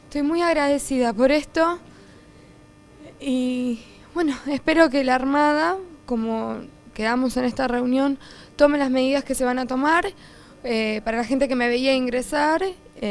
Estoy muy agradecida por esto y bueno, espero que la Armada, como quedamos en esta reunión, tome las medidas que se van a tomar para la gente que me veía ingresar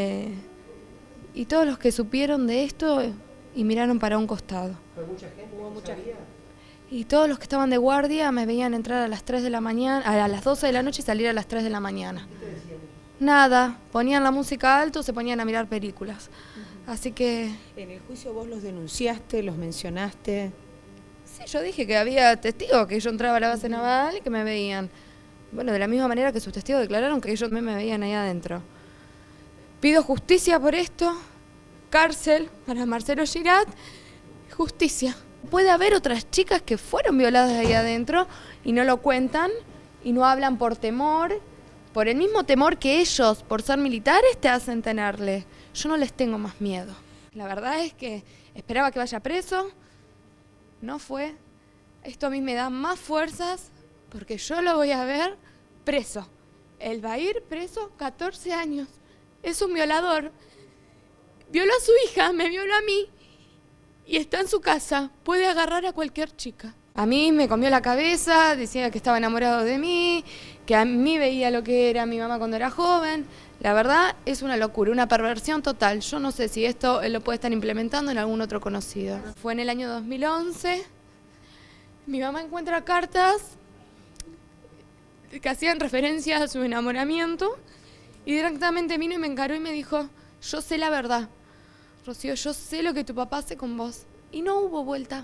y todos los que supieron de esto y miraron para un costado. ¿Fue mucha gente? ¿Hubo mucha gente? Y todos los que estaban de guardia me veían entrar a las 3 de la mañana, a las 12 de la noche y salir a las 3 de la mañana. ¿Qué te decían? Nada, ponían la música alto, se ponían a mirar películas. Así que... ¿En el juicio vos los denunciaste, los mencionaste? Sí, yo dije que había testigos, que yo entraba a la base naval y que me veían. Bueno, de la misma manera que sus testigos declararon que ellos me veían ahí adentro. Pido justicia por esto, cárcel para Marcelo Girat, justicia. Puede haber otras chicas que fueron violadas ahí adentro y no lo cuentan y no hablan por temor, por el mismo temor que ellos, por ser militares, te hacen tenerle. Yo no les tengo más miedo. La verdad es que esperaba que vaya preso, no fue. Esto a mí me da más fuerzas porque yo lo voy a ver preso. Él va a ir preso 14 años. Es un violador. Violó a su hija, me violó a mí. Y está en su casa, puede agarrar a cualquier chica. A mí me comió la cabeza, decía que estaba enamorado de mí, que a mí veía lo que era mi mamá cuando era joven. La verdad es una locura, una perversión total. Yo no sé si esto él lo puede estar implementando en algún otro conocido. Fue en el año 2011, mi mamá encuentra cartas que hacían referencia a su enamoramiento y directamente vino y me encaró y me dijo, yo sé la verdad. Rocío, yo sé lo que tu papá hace con vos. Y no hubo vuelta.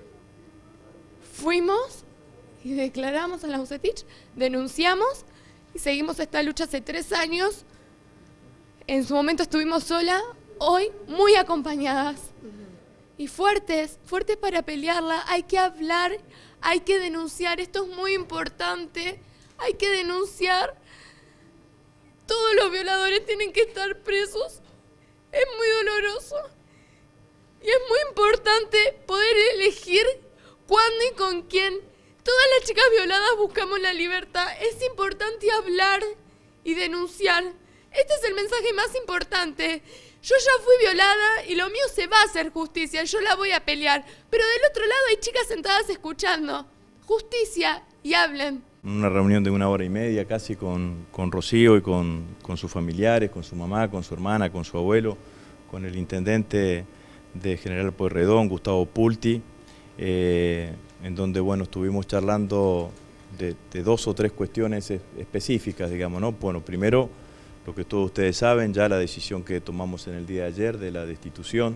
Fuimos y declaramos en la UCETICH, denunciamos y seguimos esta lucha hace 3 años. En su momento estuvimos solas, hoy muy acompañadas. Y fuertes para pelearla. Hay que hablar, hay que denunciar. Esto es muy importante. Hay que denunciar. Todos los violadores tienen que estar presos. Es muy doloroso y es muy importante poder elegir cuándo y con quién. Todas las chicas violadas buscamos la libertad. Es importante hablar y denunciar. Este es el mensaje más importante. Yo ya fui violada y lo mío se va a hacer justicia. Yo la voy a pelear. Pero del otro lado hay chicas sentadas escuchando. Justicia y hablen. Una reunión de 1 hora y media casi con Rocío y con sus familiares, con su mamá, con su hermana, con su abuelo, con el intendente de General Pueyrredón, Gustavo Pulti, en donde bueno, estuvimos charlando de 2 o 3 cuestiones específicas, digamos, ¿no? Bueno, primero, lo que todos ustedes saben, ya la decisión que tomamos en el día de ayer de la destitución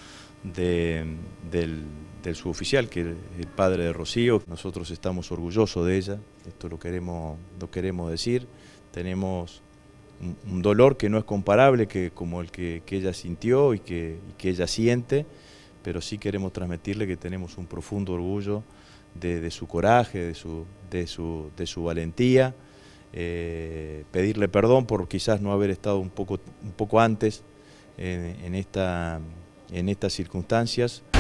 del suboficial, que es el padre de Rocío. Nosotros estamos orgullosos de ella, esto lo queremos decir. Tenemos un dolor que no es comparable como el que ella sintió y que ella siente, pero sí queremos transmitirle que tenemos un profundo orgullo de su coraje, de su valentía, pedirle perdón por quizás no haber estado un poco antes en estas circunstancias.